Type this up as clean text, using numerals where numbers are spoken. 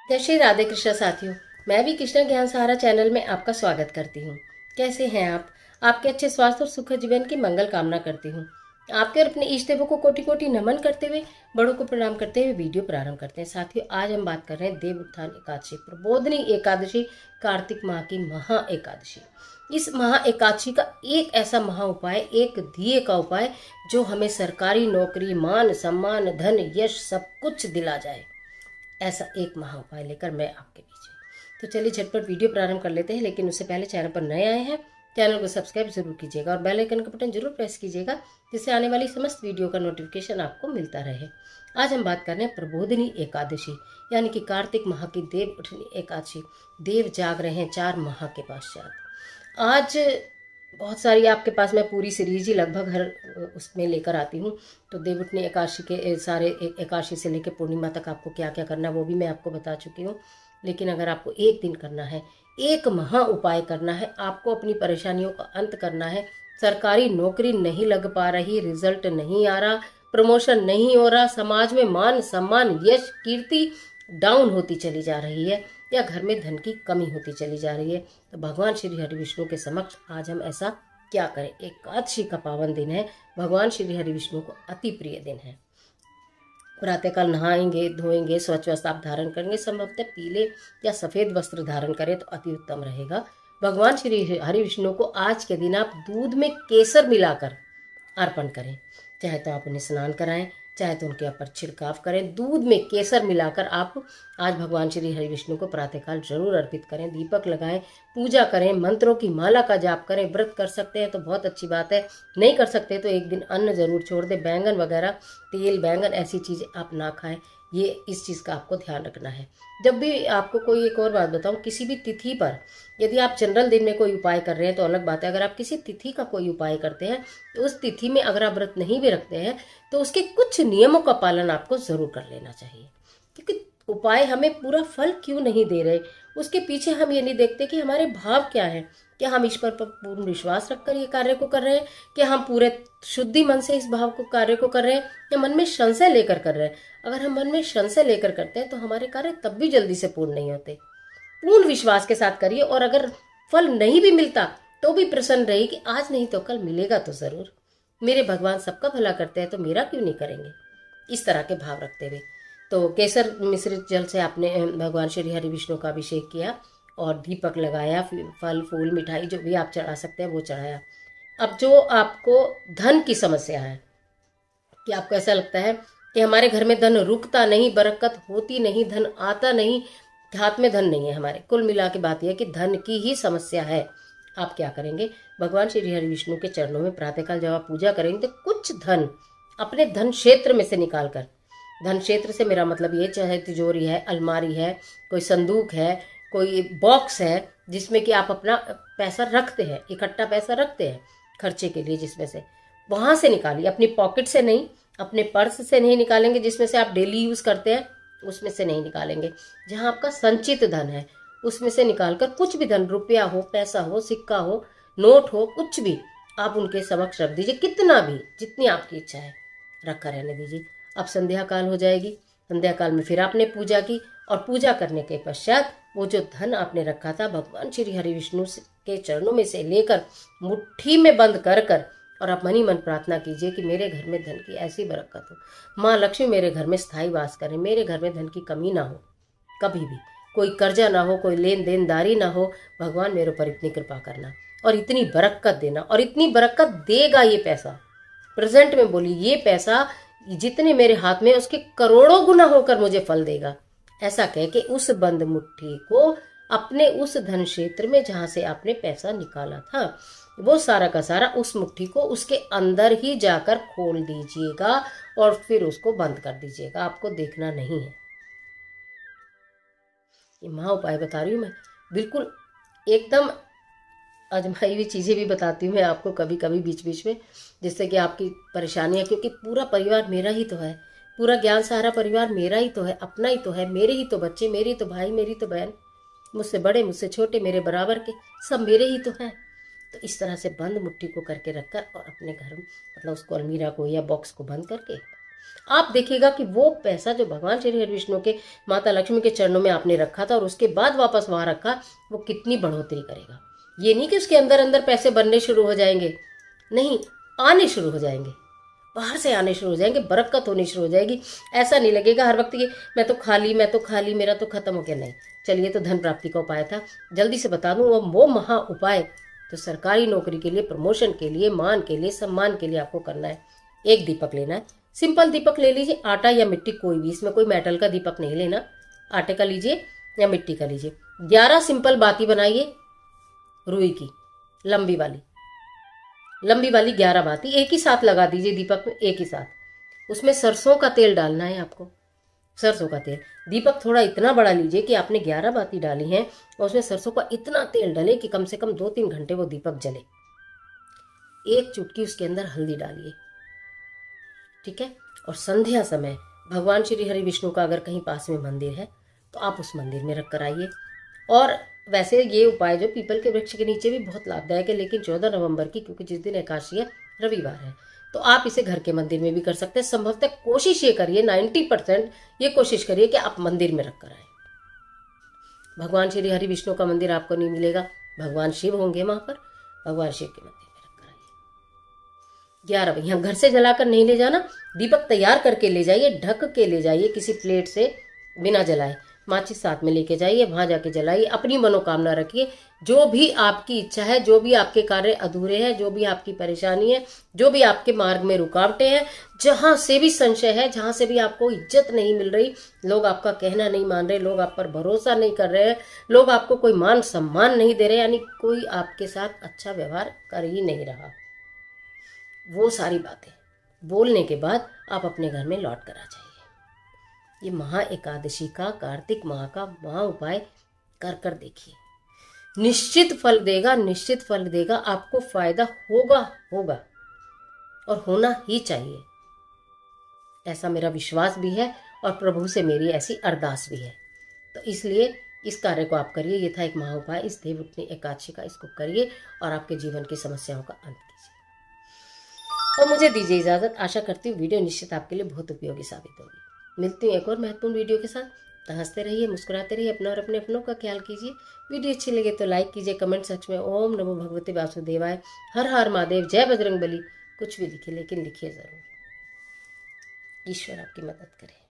जय श्री राधे कृष्ण साथियों। मैं भी कृष्ण ज्ञान सहारा चैनल में आपका स्वागत करती हूँ। कैसे हैं आप? आपके अच्छे स्वास्थ्य और सुखद जीवन की मंगल कामना करती हूँ। आपके और अपने इष्ट देवों को कोटि कोटि नमन करते हुए, बड़ों को प्रणाम करते हुए वीडियो प्रारंभ करते हैं। साथियों, आज हम बात कर रहे हैं देव उत्थान एकादशी, प्रबोधनी एकादशी, कार्तिक माह की महा एकादशी। इस महा एकादशी का एक ऐसा महा उपाय, एक दिए का उपाय जो हमें सरकारी नौकरी, मान सम्मान, धन, यश सब कुछ दिला जाए। ऐसा एक महा उपाय लेकर मैं आपके बीच में। तो चलिए झटपट वीडियो प्रारंभ कर लेते हैं, लेकिन उससे पहले चैनल पर नए आए हैं, चैनल को सब्सक्राइब जरूर कीजिएगा और बेल आइकन का बटन जरूर प्रेस कीजिएगा, जिससे आने वाली समस्त वीडियो का नोटिफिकेशन आपको मिलता रहे। आज हम बात कर रहे हैं प्रबोधनी एकादशी, यानी कि कार्तिक माह की देव उठनी एकादशी। देव जाग रहे हैं 4 माह के पश्चात। आज बहुत सारी आपके पास मैं पूरी सीरीज ही लगभग हर उसमें लेकर आती हूँ। तो देव उठनी एकादशी के सारे एकादशी से लेकर पूर्णिमा तक आपको क्या क्या करना है वो भी मैं आपको बता चुकी हूँ। लेकिन अगर आपको एक दिन करना है, एक महा उपाय करना है, आपको अपनी परेशानियों का अंत करना है, सरकारी नौकरी नहीं लग पा रही, रिजल्ट नहीं आ रहा, प्रमोशन नहीं हो रहा, समाज में मान सम्मान, यश, कीर्ति डाउन होती चली जा रही है, या घर में धन की कमी होती चली जा रही है, तो भगवान श्री हरि विष्णु के समक्ष आज हम ऐसा क्या करें। एकादशी का पावन दिन है, भगवान श्री हरि विष्णु को अति प्रिय दिन है। प्रातःकाल नहाएंगे, धोएंगे, स्वच्छ वस्त्र आप धारण करेंगे, संभवतः पीले या सफेद वस्त्र धारण करें तो अति उत्तम रहेगा। भगवान श्री हरि विष्णु को आज के दिन आप दूध में केसर मिलाकर अर्पण करें। चाहे तो आप उन्हें स्नान कराएं, चाहे तो उनके ऊपर छिड़काव करें। दूध में केसर मिलाकर आप आज भगवान श्री हरि विष्णु को प्रातःकाल जरूर अर्पित करें। दीपक लगाएं, पूजा करें, मंत्रों की माला का जाप करें। व्रत कर सकते हैं तो बहुत अच्छी बात है, नहीं कर सकते तो एक दिन अन्न जरूर छोड़ दें। बैंगन वगैरह, तेल, बैंगन ऐसी चीज़ें आप ना खाएं। ये इस चीज़ का आपको ध्यान रखना है। जब भी आपको कोई एक और बात बताऊं, किसी भी तिथि पर यदि आप जनरल दिन में कोई उपाय कर रहे हैं तो अलग बात है। अगर आप किसी तिथि का कोई उपाय करते हैं तो उस तिथि में अगर आप व्रत नहीं भी रखते हैं तो उसके कुछ नियमों का पालन आपको जरूर कर लेना चाहिए। क्योंकि उपाय हमें पूरा फल क्यों नहीं दे रहे, उसके पीछे हम ये नहीं देखते कि हमारे भाव क्या है। क्या हम ईश्वर पर पूर्ण विश्वास रखकर ये कार्य को कर रहे हैं, क्या हम पूरे शुद्धि मन से इस भाव को कार्य को कर रहे हैं, या मन में संशय लेकर कर रहे हैं। अगर हम मन में संशय लेकर करते हैं तो हमारे कार्य तब भी जल्दी से पूर्ण नहीं होते। पूर्ण विश्वास के साथ करिए, और अगर फल नहीं भी मिलता तो भी प्रसन्न रहिए कि आज नहीं तो कल मिलेगा तो जरूर। मेरे भगवान सबका भला करते हैं तो मेरा क्यों नहीं करेंगे, इस तरह के भाव रखते हुए। तो केसर मिश्रित जल से आपने भगवान श्री हरि विष्णु का अभिषेक किया और दीपक लगाया, फल फूल मिठाई जो भी आप चढ़ा सकते हैं वो चढ़ाया। अब जो आपको धन की समस्या है, कि आपको ऐसा लगता है कि हमारे घर में धन रुकता नहीं, बरकत होती नहीं, धन आता नहीं, हाथ में धन नहीं है हमारे, कुल मिला के बात यह है कि धन की ही समस्या है। आप क्या करेंगे, भगवान श्री हरि विष्णु के चरणों में प्रातःकाल जब आप पूजा करेंगे तो कुछ धन अपने धन क्षेत्र में से निकालकर, धन क्षेत्र से मेरा मतलब ये, चाहे तिजोरी है, अलमारी है, कोई संदूक है, कोई बॉक्स है जिसमें कि आप अपना पैसा रखते हैं, इकट्ठा पैसा रखते हैं खर्चे के लिए, जिसमें से वहां से निकालिए। अपनी पॉकेट से नहीं, अपने पर्स से नहीं निकालेंगे जिसमें से आप डेली यूज करते हैं, उसमें से नहीं निकालेंगे। जहां आपका संचित धन है उसमें से निकालकर कुछ भी धन, रुपया हो, पैसा हो, सिक्का हो, नोट हो, कुछ भी आप उनके समक्ष रख दीजिए। कितना भी, जितनी आपकी इच्छा है रखा रहने दीजिए। अब संध्या काल हो जाएगी, संध्या काल में फिर आपने पूजा की, और पूजा करने के पश्चात वो जो धन आपने रखा था भगवान श्री हरि विष्णु के चरणों में से लेकर मुट्ठी में बंद कर कर, और आप मन ही मन प्रार्थना कीजिए कि मेरे घर में धन की ऐसी बरकत हो, माँ लक्ष्मी मेरे घर में स्थायी वास करें, मेरे घर में धन की कमी ना हो, कभी भी कोई कर्जा ना हो, कोई लेन देनदारी ना हो, भगवान मेरे ऊपर इतनी कृपा करना और इतनी बरकत देना। और इतनी बरकत देगा ये पैसा, प्रेजेंट में बोली, ये पैसा जितने मेरे हाथ में उसके करोड़ों गुना होकर मुझे फल देगा। ऐसा कह के उस बंद मुट्ठी को अपने उस धन क्षेत्र में जहां से आपने पैसा निकाला था, वो सारा का सारा उस मुट्ठी को उसके अंदर ही जाकर खोल दीजिएगा और फिर उसको बंद कर दीजिएगा। आपको देखना नहीं है। ये महा उपाय बता रही हूँ मैं, बिल्कुल एकदम आजमाई हुई चीज़ें भी बताती हूँ मैं आपको कभी कभी बीच बीच में, जिससे कि आपकी परेशानियाँ, क्योंकि पूरा परिवार मेरा ही तो है, पूरा ज्ञान सहारा परिवार मेरा ही तो है, अपना ही तो है, मेरे ही तो बच्चे, मेरे ही तो भाई, मेरी तो बहन, मुझसे बड़े, मुझसे छोटे, मेरे बराबर के, सब मेरे ही तो हैं। तो इस तरह से बंद मुट्ठी को करके रखकर और अपने घर, मतलब उसको अलमीरा को या बॉक्स को बंद करके आप देखिएगा कि वो पैसा जो भगवान श्री हरि विष्णु के माता लक्ष्मी के चरणों में आपने रखा था और उसके बाद वापस वहां रखा, वो कितनी बढ़ोतरी करेगा। ये नहीं कि उसके अंदर अंदर पैसे बनने शुरू हो जाएंगे, नहीं, आने शुरू हो जाएंगे, बाहर से आने शुरू हो जाएंगे, बरकत होनी शुरू हो जाएगी। ऐसा नहीं लगेगा हर वक्त ये मैं तो खाली मेरा तो खत्म हो गया। नहीं, चलिए, तो धन प्राप्ति का उपाय था, जल्दी से बता दूं। वो महा उपाय तो सरकारी नौकरी के लिए, प्रमोशन के लिए, मान के लिए, सम्मान के लिए आपको करना है। एक दीपक लेना है, सिंपल दीपक ले लीजिए, आटा या मिट्टी कोई भी, इसमें कोई मेटल का दीपक नहीं लेना, आटे का लीजिए या मिट्टी का लीजिए। 11 सिंपल बाती बनाइए रुई की, लंबी वाली 11 बाती एक ही साथ लगा दीजिए दीपक में, एक ही साथ। उसमें सरसों का तेल डालना है आपको, सरसों का तेल। दीपक थोड़ा इतना बड़ा लीजिए कि आपने 11 बाती डाली हैं और उसमें सरसों का इतना तेल डले कि कम से कम 2-3 घंटे वो दीपक जले। एक चुटकी उसके अंदर हल्दी डालिए, ठीक है। और संध्या समय भगवान श्री हरि विष्णु का अगर कहीं पास में मंदिर है तो आप उस मंदिर में रख कर आइए। और वैसे ये उपाय जो पीपल के वृक्ष के नीचे भी बहुत लाभदायक है, लेकिन 14 नवंबर की, क्योंकि जिस दिन एकादशी है, रविवार है, तो आप इसे घर के मंदिर में भी कर सकते हैं। संभवतः कोशिश ये करिए, 90% ये कोशिश करिए कि आप मंदिर में रख कर आए। भगवान श्री हरि विष्णु का मंदिर आपको नहीं मिलेगा, भगवान शिव होंगे वहां पर, भगवान शिव के मंदिर में रख कर आइए। 11 बजे यहाँ घर से जलाकर नहीं ले जाना, दीपक तैयार करके ले जाइए, ढक के ले जाइए किसी प्लेट से, बिना जलाए। माचिस साथ में लेके जाइए, वहां जाके जलाइए, अपनी मनोकामना रखिए। जो भी आपकी इच्छा है, जो भी आपके कार्य अधूरे हैं, जो भी आपकी परेशानी है, जो भी आपके मार्ग में रुकावटें हैं, जहां से भी संशय है, जहां से भी आपको इज्जत नहीं मिल रही, लोग आपका कहना नहीं मान रहे, लोग आप पर भरोसा नहीं कर रहे हैं, लोग आपको कोई मान सम्मान नहीं दे रहे, यानी कोई आपके साथ अच्छा व्यवहार कर ही नहीं रहा, वो सारी बातें बोलने के बाद आप अपने घर में लौट कर आ जाइए। ये महा एकादशी का, कार्तिक माह का महा उपाय कर कर देखिए, निश्चित फल देगा, निश्चित फल देगा, आपको फायदा होगा और होना ही चाहिए, ऐसा मेरा विश्वास भी है और प्रभु से मेरी ऐसी अरदास भी है। तो इसलिए इस कार्य को आप करिए। ये था एक महा उपाय, इस देवउठनी एकादशी का, इसको करिए और आपके जीवन की समस्याओं का अंत कीजिए। और मुझे दीजिए इजाजत, आशा करती हूँ वीडियो निश्चित आपके लिए बहुत उपयोगी साबित होगी। मिलती हूँ एक और महत्वपूर्ण वीडियो के साथ। तो हंसते रहिए, मुस्कुराते रहिए, अपना और अपने अपनों का ख्याल कीजिए। वीडियो अच्छी लगे तो लाइक कीजिए, कमेंट सेक्शन में ओम नमो भगवते वासुदेवाय, हर हर महादेव, जय बजरंग बली, कुछ भी लिखिए, लेकिन लिखिए जरूर। ईश्वर आपकी मदद करे।